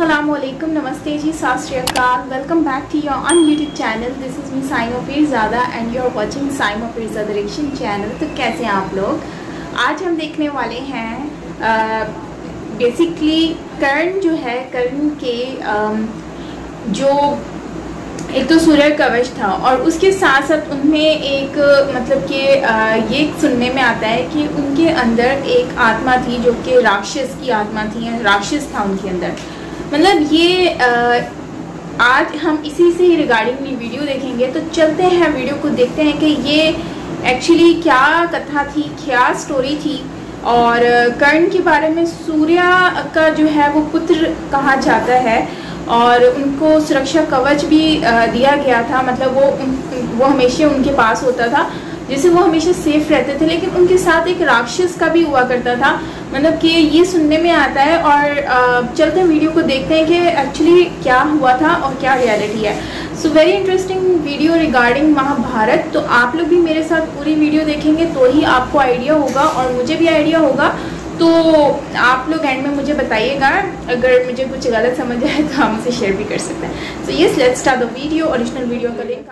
Assalamualaikum, Namaste ji, Sat Shri Akal. Welcome back to your on YouTube channel. This is me Saima Pirzada and you're watching Saima Pirzada Direction channel. तो कैसे हैं आप लोग? आज हम देखने वाले हैं बेसिकली कर्ण जो है, कर्ण के जो एक तो सूर्य कवच था और उसके साथ साथ उनमें एक मतलब कि ये सुनने में आता है कि उनके अंदर एक आत्मा थी जो कि राक्षस की आत्मा थी, राक्षस था उनके अंदर। मतलब ये आज हम इसी से ही रिगार्डिंग वीडियो देखेंगे। तो चलते हैं वीडियो को देखते हैं कि ये एक्चुअली क्या कथा थी, क्या स्टोरी थी। और कर्ण के बारे में सूर्य का जो है वो पुत्र कहा जाता है और उनको सुरक्षा कवच भी दिया गया था। मतलब वो हमेशा उनके पास होता था जिससे वो हमेशा सेफ रहते थे। लेकिन उनके साथ एक राक्षस का भी हुआ करता था, मतलब कि ये सुनने में आता है। और चलते हैं वीडियो को देखते हैं कि एक्चुअली क्या हुआ था और क्या रियलिटी है। So very interesting video regarding Mahabharat. तो आप लोग भी मेरे साथ पूरी वीडियो देखेंगे तो ही आपको आइडिया होगा और मुझे भी आइडिया होगा। तो आप लोग एंड में मुझे बताइएगा, अगर मुझे कुछ गलत समझ आए तो हम उसे शेयर भी कर सकते हैं। So yes, let's start the video. Original video का लिंक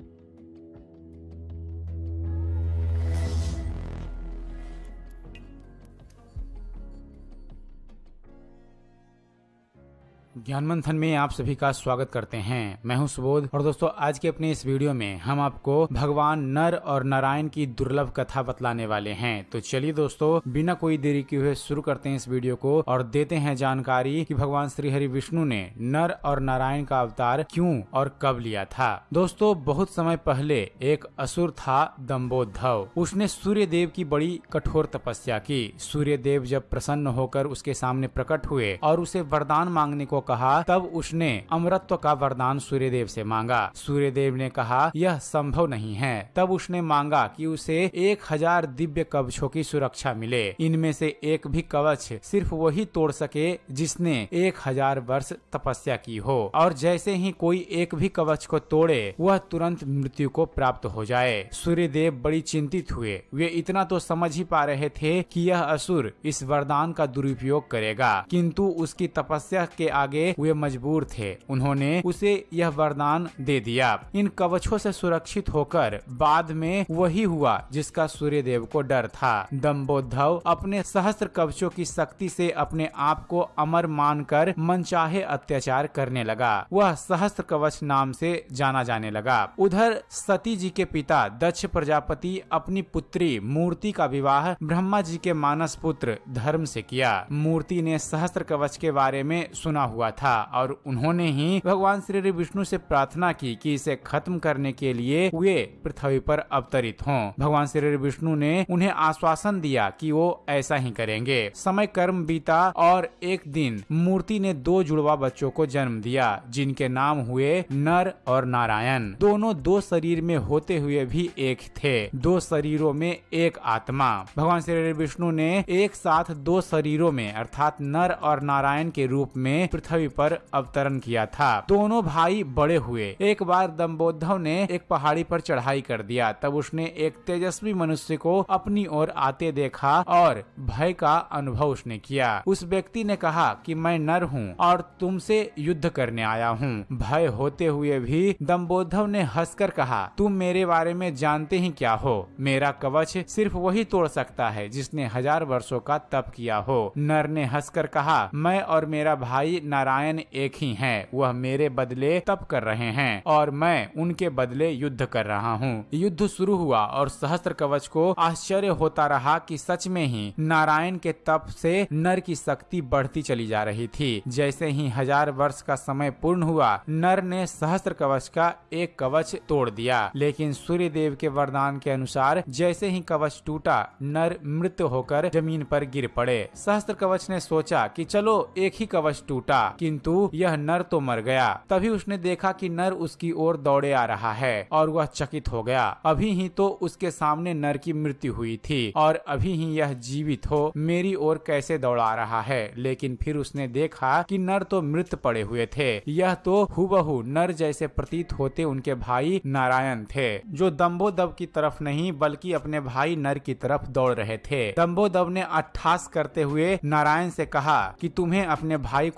ज्ञान मंथन में आप सभी का स्वागत करते हैं। मैं हूं सुबोध और दोस्तों आज के अपने इस वीडियो में हम आपको भगवान नर और नारायण की दुर्लभ कथा बतलाने वाले हैं। तो चलिए दोस्तों बिना कोई देरी किए हुए शुरू करते हैं इस वीडियो को और देते हैं जानकारी कि भगवान श्री हरि विष्णु ने नर और नारायण का अवतार क्यों और कब लिया था। दोस्तों बहुत समय पहले एक असुर था दंभोद्धव। उसने सूर्य देव की बड़ी कठोर तपस्या की। सूर्य देव जब प्रसन्न होकर उसके सामने प्रकट हुए और उसे वरदान मांगने को कहा, तब उसने अमरत्व का वरदान सूर्यदेव से मांगा। सूर्यदेव ने कहा यह संभव नहीं है। तब उसने मांगा कि उसे 1000 दिव्य कवचों की सुरक्षा मिले। इनमें से एक भी कवच सिर्फ वही तोड़ सके जिसने 1000 वर्ष तपस्या की हो, और जैसे ही कोई एक भी कवच को तोड़े वह तुरंत मृत्यु को प्राप्त हो जाए। सूर्यदेव बड़ी चिंतित हुए। वे इतना तो समझ ही पा रहे थे कि यह असुर इस वरदान का दुरुपयोग करेगा, किंतु उसकी तपस्या के आगे वे मजबूर थे। उन्होंने उसे यह वरदान दे दिया। इन कवचों से सुरक्षित होकर बाद में वही हुआ जिसका सूर्यदेव को डर था। दंभोद्धव अपने सहस्त्र कवचों की शक्ति से अपने आप को अमर मानकर मनचाहे अत्याचार करने लगा। वह सहस्त्र कवच नाम से जाना जाने लगा। उधर सती जी के पिता दक्ष प्रजापति अपनी पुत्री मूर्ति का विवाह ब्रह्मा जी के मानस पुत्र धर्म से किया। मूर्ति ने सहस्त्र कवच के बारे में सुना हुआ था और उन्होंने ही भगवान श्री विष्णु से प्रार्थना की कि इसे खत्म करने के लिए वे पृथ्वी पर अवतरित हों। भगवान श्री विष्णु ने उन्हें आश्वासन दिया कि वो ऐसा ही करेंगे। समय कर्म बीता और एक दिन मूर्ति ने 2 जुड़वा बच्चों को जन्म दिया जिनके नाम हुए नर और नारायण। दोनों 2 शरीर में होते हुए भी एक थे, 2 शरीरों में एक आत्मा। भगवान श्री विष्णु ने एक साथ 2 शरीरों में अर्थात नर और नारायण के रूप में पृथ्वी पर अवतरण किया था। दोनों भाई बड़े हुए। एक बार दंभोद्धव ने एक पहाड़ी पर चढ़ाई कर दिया। तब उसने एक तेजस्वी मनुष्य को अपनी ओर आते देखा और भय का अनुभव उसने किया। उस व्यक्ति ने कहा कि मैं नर हूँ और तुमसे युद्ध करने आया हूँ। भय होते हुए भी दंभोद्धव ने हंसकर कहा, तुम मेरे बारे में जानते ही क्या हो। मेरा कवच सिर्फ वही तोड़ सकता है जिसने 1000 वर्षों का तप किया हो। नर ने हंसकर कहा, मैं और मेरा भाई नारायण एक ही हैं। वह मेरे बदले तप कर रहे हैं और मैं उनके बदले युद्ध कर रहा हूँ। युद्ध शुरू हुआ और सहस्त्र कवच को आश्चर्य होता रहा कि सच में ही नारायण के तप से नर की शक्ति बढ़ती चली जा रही थी। जैसे ही 1000 वर्ष का समय पूर्ण हुआ, नर ने सहस्त्र कवच का एक कवच तोड़ दिया। लेकिन सूर्यदेव के वरदान के अनुसार जैसे ही कवच टूटा, नर मृत होकर जमीन पर गिर पड़े। सहस्त्र कवच ने सोचा कि चलो एक ही कवच टूटा, किंतु यह नर तो मर गया। तभी उसने देखा कि नर उसकी ओर दौड़े आ रहा है और वह चकित हो गया। अभी ही तो उसके सामने नर की मृत्यु हुई थी और अभी ही यह जीवित हो मेरी ओर कैसे दौड़ा रहा है। लेकिन फिर उसने देखा कि नर तो मृत पड़े हुए थे। यह तो हुबहू नर जैसे प्रतीत होते उनके भाई नारायण थे, जो दंभोद्धव की तरफ नहीं बल्कि अपने भाई नर की तरफ दौड़ रहे थे। दंभोद्धव ने अट्ठास करते हुए नारायण से कहा कि तुम्हें अपने भाई को समझाने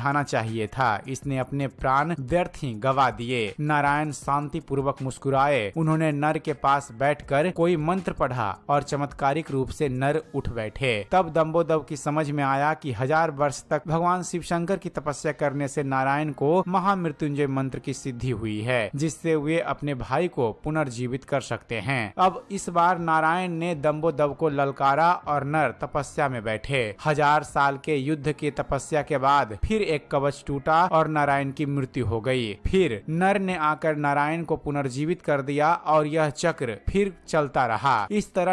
खाना चाहिए था। इसने अपने प्राण व्यर्थ ही गवा दिए। नारायण शांति पूर्वक मुस्कुराए। उन्होंने नर के पास बैठकर कोई मंत्र पढ़ा और चमत्कारिक रूप से नर उठ बैठे। तब दम्बोदव की समझ में आया कि 1000 वर्ष तक भगवान शिव शंकर की तपस्या करने से नारायण को महामृत्युंजय मंत्र की सिद्धि हुई है, जिससे वे अपने भाई को पुनर्जीवित कर सकते हैं। अब इस बार नारायण ने दम्बोदव को ललकारा और नर तपस्या में बैठे। 1000 साल के युद्ध की तपस्या के बाद फिर एक कवच टूटा और नारायण की मृत्यु हो गई। फिर नर ने आकर नारायण को पुनर्जीवित कर दिया और यह चक्र फिर चलता रहा। इस तरह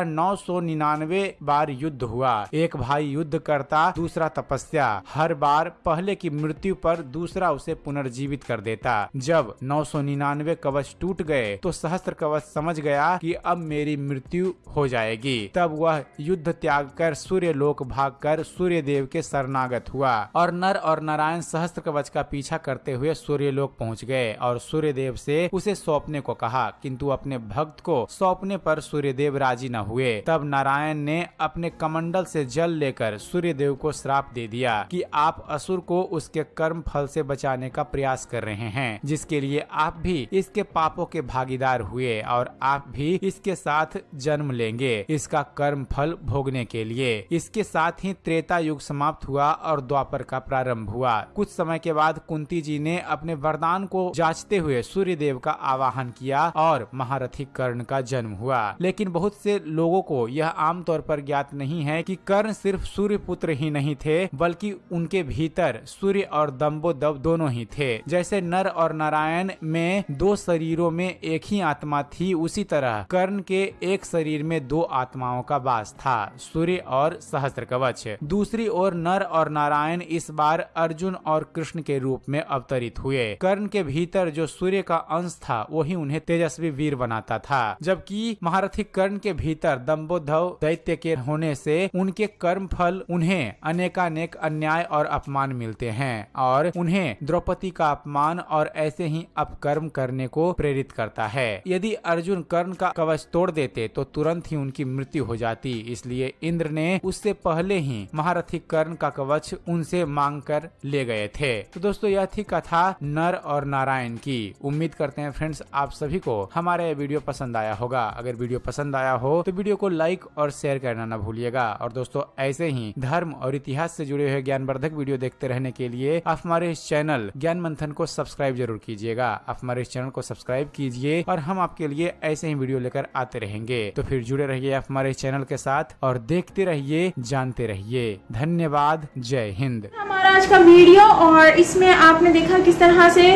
999 बार युद्ध हुआ। एक भाई युद्ध करता, दूसरा तपस्या। हर बार पहले की मृत्यु पर दूसरा उसे पुनर्जीवित कर देता। जब 999 कवच टूट गए तो सहस्त्र कवच समझ गया कि अब मेरी मृत्यु हो जाएगी। तब वह युद्ध त्याग कर सूर्य लोक भागकर सूर्य देव के शरणागत हुआ और नर और नारायण सहस्त्र कवच का पीछा करते हुए सूर्य लोक पहुँच गए और सूर्य देव से उसे सौंपने को कहा, किंतु अपने भक्त को सौंपने पर सूर्य देव राजी न हुए। तब नारायण ने अपने कमंडल से जल लेकर सूर्य देव को श्राप दे दिया कि आप असुर को उसके कर्म फल से बचाने का प्रयास कर रहे हैं, जिसके लिए आप भी इसके पापों के भागीदार हुए और आप भी इसके साथ जन्म लेंगे इसका कर्म फल भोगने के लिए। इसके साथ ही त्रेता युग समाप्त हुआ और द्वापर का प्रारंभ हुआ। कुछ समय के बाद कुंती जी ने अपने वरदान को जांचते हुए सूर्य देव का आवाहन किया और महारथी कर्ण का जन्म हुआ। लेकिन बहुत से लोगों को यह आमतौर पर ज्ञात नहीं है कि कर्ण सिर्फ सूर्य पुत्र ही नहीं थे, बल्कि उनके भीतर सूर्य और दम्बोदव दोनों ही थे। जैसे नर और नारायण में 2 शरीरों में एक ही आत्मा थी, उसी तरह कर्ण के एक शरीर में 2 आत्माओं का वास था, सूर्य और सहस्त्र कवच। दूसरी ओर नर और नारायण इस बार अर्जुन और कृष्ण के रूप में अवतरित हुए। कर्ण के भीतर जो सूर्य का अंश था वही उन्हें तेजस्वी वीर बनाता था, जबकि महारथी कर्ण के भीतर दम्बोदव दैत्य के होने से उनके कर्म फल उन्हें अनेकानेक अन्याय और अपमान मिलते हैं और उन्हें द्रौपदी का अपमान और ऐसे ही अपकर्म करने को प्रेरित करता है। यदि अर्जुन कर्ण का कवच तोड़ देते तो तुरंत ही उनकी मृत्यु हो जाती, इसलिए इंद्र ने उससे पहले ही महारथी कर्ण का कवच उनसे मांग कर ले गए थे। तो दोस्तों यह थी कथा नर और नारायण की। उम्मीद करते हैं फ्रेंड्स आप सभी को हमारा यह वीडियो पसंद आया होगा। अगर वीडियो पसंद आया हो तो वीडियो को लाइक और शेयर करना न भूलिएगा। और दोस्तों ऐसे ही धर्म और इतिहास से जुड़े हुए ज्ञानवर्धक वीडियो देखते रहने के लिए आप हमारे इस चैनल ज्ञान मंथन को सब्सक्राइब जरूर कीजिएगा। आप हमारे इस चैनल को सब्सक्राइब कीजिए और हम आपके लिए ऐसे ही वीडियो लेकर आते रहेंगे। तो फिर जुड़े रहिए आप हमारे इस चैनल के साथ और देखते रहिए, जानते रहिए। धन्यवाद। जय हिंद। हमारा आज का वीडियो, और इसमें आपने देखा किस तरह से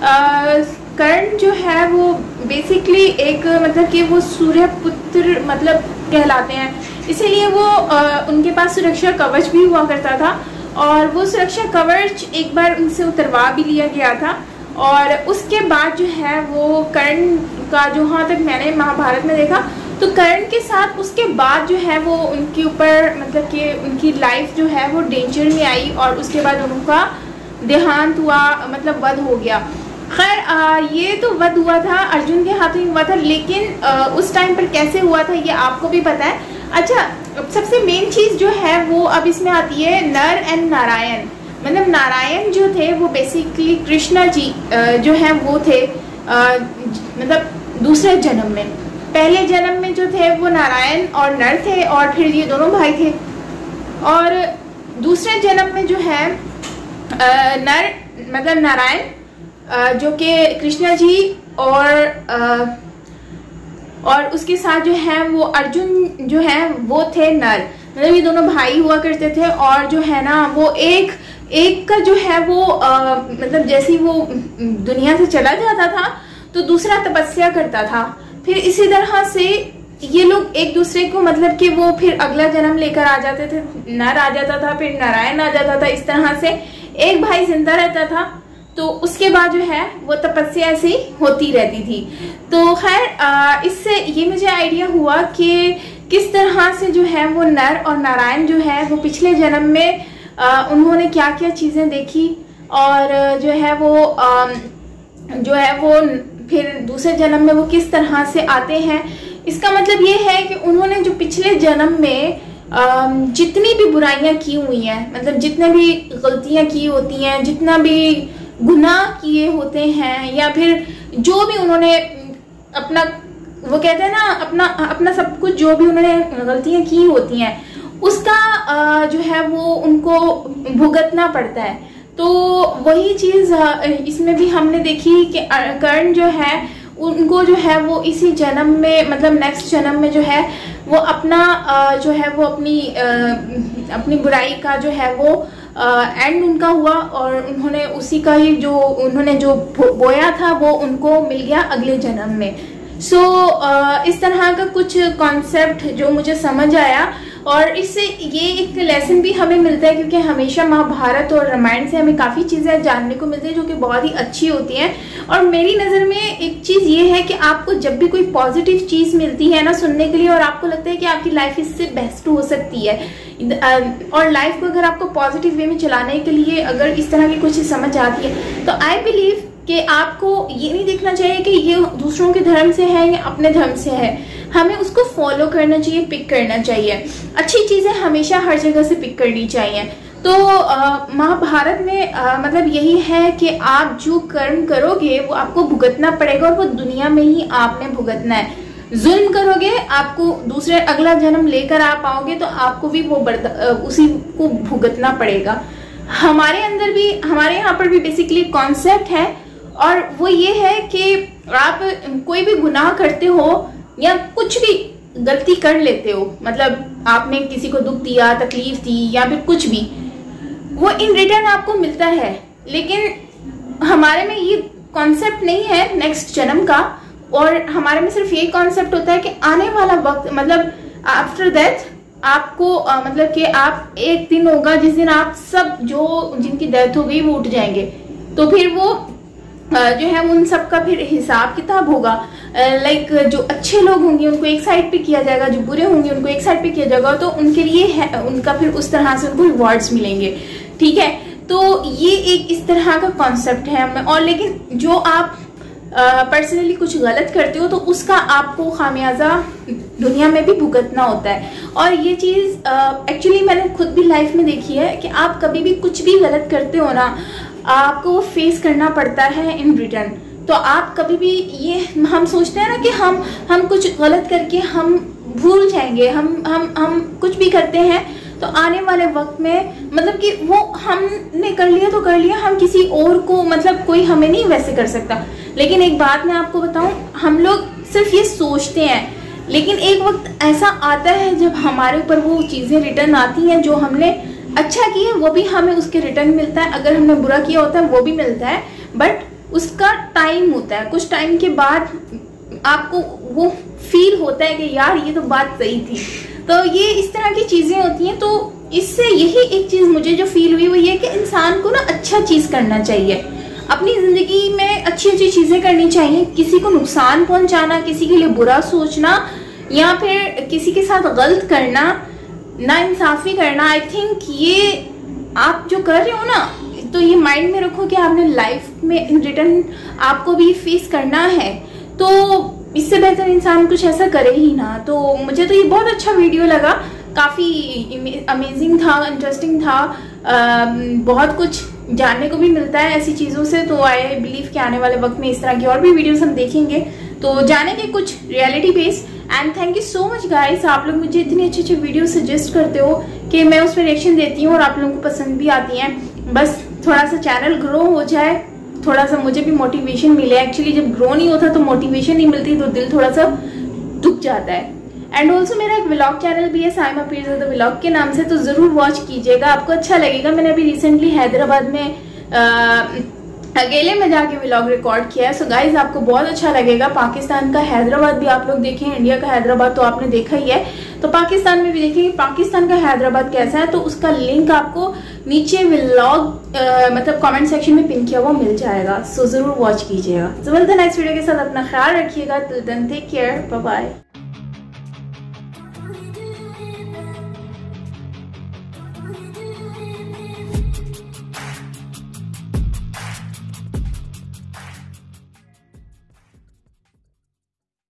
कर्ण जो है वो बेसिकली एक मतलब कि वो सूर्य पुत्र मतलब कहलाते हैं, इसीलिए वो उनके पास सुरक्षा कवच भी हुआ करता था और वो सुरक्षा कवच एक बार उनसे उतरवा भी लिया गया था। और उसके बाद जो है वो कर्ण का जो हाँ तक मैंने महाभारत में देखा तो कर्ण के साथ उसके बाद जो है वो उनके ऊपर मतलब कि उनकी लाइफ जो है वो डेंजर में आई और उसके बाद उनका देहांत हुआ, मतलब वध हो गया। खैर ये तो वध हुआ था अर्जुन के हाथों ही हुआ था, लेकिन उस टाइम पर कैसे हुआ था ये आपको भी पता है। अच्छा, सबसे मेन चीज़ जो है वो अब इसमें आती है नर एंड नारायण। मतलब नारायण जो थे वो बेसिकली कृष्णा जी जो है वो थे मतलब दूसरे जन्म में। पहले जन्म में जो थे वो नारायण और नर थे और फिर ये दोनों भाई थे। और दूसरे जन्म में जो है नर मतलब नारायण जो कि कृष्णा जी और उसके साथ जो है वो अर्जुन जो है वो थे नर। मतलब ये दोनों भाई हुआ करते थे और जो है ना वो एक का जो है वो मतलब जैसे वो दुनिया से चला जाता था तो दूसरा तपस्या करता था। फिर इसी तरह से ये लोग एक दूसरे को मतलब कि वो फिर अगला जन्म लेकर आ जाते थे, नर आ जाता था फिर नारायण आ जाता था। इस तरह से एक भाई जिंदा रहता था तो उसके बाद जो है वो तपस्या ऐसी होती रहती थी। तो खैर इससे ये मुझे आइडिया हुआ कि किस तरह से जो है वो नर और नारायण जो है वो पिछले जन्म में उन्होंने क्या क्या चीज़ें देखी और जो है वो फिर दूसरे जन्म में वो किस तरह से आते हैं। इसका मतलब ये है कि उन्होंने जो पिछले जन्म में जितनी भी बुराइयां की हुई हैं, मतलब जितने भी गलतियां की होती हैं, जितना भी गुनाह किए होते हैं, या फिर जो भी उन्होंने अपना, वो कहते हैं ना, अपना सब कुछ जो भी उन्होंने गलतियां की होती हैं उसका जो है वो उनको भुगतना पड़ता है। तो वही चीज इसमें भी हमने देखी कि कर्ण जो है उनको जो है वो इसी जन्म में, मतलब नेक्स्ट जन्म में जो है वो अपना जो है वो अपनी बुराई का जो है वो एंड उनका हुआ, और उन्होंने उसी का ही जो उन्होंने जो बोया था वो उनको मिल गया अगले जन्म में। सो इस तरह का कुछ कॉन्सेप्ट जो मुझे समझ आया, और इससे ये एक लेसन भी हमें मिलता है, क्योंकि हमेशा महाभारत और रामायण से हमें काफ़ी चीज़ें जानने को मिलती है जो कि बहुत ही अच्छी होती हैं। और मेरी नज़र में एक चीज़ ये है कि आपको जब भी कोई पॉजिटिव चीज़ मिलती है ना सुनने के लिए, और आपको लगता है कि आपकी लाइफ इससे बेस्ट हो सकती है, और लाइफ को अगर आपको पॉजिटिव वे में चलाने के लिए अगर इस तरह की कुछ समझ आती है, तो आई बिलीव कि आपको ये नहीं देखना चाहिए कि ये दूसरों के धर्म से है या अपने धर्म से है, हमें उसको फॉलो करना चाहिए, पिक करना चाहिए। अच्छी चीजें हमेशा हर जगह से पिक करनी चाहिए। तो महाभारत में मतलब यही है कि आप जो कर्म करोगे वो आपको भुगतना पड़ेगा, और वो दुनिया में ही आपने भुगतना है। जुल्म करोगे, आपको दूसरे अगला जन्म लेकर आप आओगे तो आपको भी वो उसी को भुगतना पड़ेगा। हमारे अंदर भी, हमारे यहाँ पर भी बेसिकली कॉन्सेप्ट है, और वो ये है कि आप कोई भी गुनाह करते हो या कुछ भी गलती कर लेते हो, मतलब आपने किसी को दुख दिया, तकलीफ दी, या फिर कुछ भी, वो इन रिटर्न आपको मिलता है। लेकिन हमारे में ये कॉन्सेप्ट नहीं है नेक्स्ट जन्म का, और हमारे में सिर्फ ये कॉन्सेप्ट होता है कि आने वाला वक्त, मतलब आफ्टर डेथ आपको मतलब कि आप एक दिन होगा जिस दिन आप सब जो जिनकी डेथ हो गई वो उठ जाएंगे, तो फिर वो जो है उन सब का फिर हिसाब किताब होगा। लाइक जो अच्छे लोग होंगे उनको एक साइड पे किया जाएगा, जो बुरे होंगे उनको एक साइड पे किया जाएगा, तो उनके लिए है उनका फिर उस तरह से उनको रिवॉर्ड्स मिलेंगे। ठीक है, तो ये एक इस तरह का कॉन्सेप्ट है। और लेकिन जो आप पर्सनली कुछ गलत करते हो तो उसका आपको खामियाजा दुनिया में भी भुगतना होता है। और ये चीज़ एक्चुअली मैंने खुद भी लाइफ में देखी है कि आप कभी भी कुछ भी गलत करते हो ना, आपको वो फेस करना पड़ता है इन रिटर्न। तो आप कभी भी ये हम सोचते हैं ना कि हम कुछ गलत करके हम भूल जाएंगे, हम कुछ भी करते हैं तो आने वाले वक्त में मतलब कि वो हमने कर लिया तो कर लिया, हम किसी और को, मतलब कोई हमें नहीं वैसे कर सकता। लेकिन एक बात मैं आपको बताऊं, हम लोग सिर्फ ये सोचते हैं, लेकिन एक वक्त ऐसा आता है जब हमारे ऊपर वो चीज़ें रिटर्न आती हैं। जो हमने अच्छा किया वो भी हमें उसके रिटर्न मिलता है, अगर हमने बुरा किया होता है वो भी मिलता है, बट उसका टाइम होता है। कुछ टाइम के बाद आपको वो फील होता है कि यार ये तो बात सही थी। तो ये इस तरह की चीज़ें होती हैं। तो इससे यही एक चीज़ मुझे जो फील हुई वो ये कि इंसान को ना अच्छा चीज़ करना चाहिए, अपनी ज़िंदगी में अच्छी अच्छी चीज़ें करनी चाहिए। किसी को नुकसान पहुंचाना, किसी के लिए बुरा सोचना, या फिर किसी के साथ गलत करना, नाइंसाफ़ी करना, आई थिंक ये आप जो कर रहे हो ना, तो ये माइंड में रखो कि आपने लाइफ में इन रिटर्न आपको भी फेस करना है। तो इससे बेहतर इंसान कुछ ऐसा करे ही ना। तो मुझे तो ये बहुत अच्छा वीडियो लगा, काफ़ी अमेजिंग था, इंटरेस्टिंग था, बहुत कुछ जानने को भी मिलता है ऐसी चीज़ों से। तो आई बिलीव कि आने वाले वक्त में इस तरह की और भी वीडियोस हम देखेंगे, तो जानेंगे कुछ reality based. And thank you so much guys, आप लोग मुझे इतनी अच्छी अच्छी वीडियो सजेस्ट करते हो कि मैं उस पर रिएक्शन देती हूँ और आप लोगों को पसंद भी आती हैं। बस थोड़ा सा चैनल ग्रो हो जाए, थोड़ा सा मुझे भी मोटिवेशन मिले। एक्चुअली जब ग्रो नहीं होता तो मोटिवेशन नहीं मिलती, तो दिल थोड़ा सा दुख जाता है। एंड ऑल्सो मेरा एक व्लॉग चैनल भी है साइमा पीरज़ादा व्लॉग के नाम से, तो ज़रूर वॉच कीजिएगा, आपको अच्छा लगेगा। मैंने अभी रिसेंटली हैदराबाद में अकेले में जाके व्लॉग रिकॉर्ड किया है। सो गाइज आपको बहुत अच्छा लगेगा। पाकिस्तान का हैदराबाद भी आप लोग देखें, इंडिया का हैदराबाद तो आपने देखा ही है, तो पाकिस्तान में भी देखेंगे पाकिस्तान का हैदराबाद कैसा है। तो उसका लिंक आपको नीचे व्लॉग मतलब कमेंट सेक्शन में पिन किया हुआ मिल जाएगा। सो जरूर वॉच कीजिएगा। तो मिलते हैं नेक्स्ट वीडियो के साथ, अपना ख्याल रखिएगा। Till then take care, bye bye.